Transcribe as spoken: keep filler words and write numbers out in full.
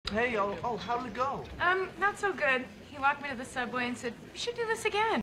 Hey, oh, oh, how did it go? Um, not so good. He walked me to the subway and said, "We should do this again."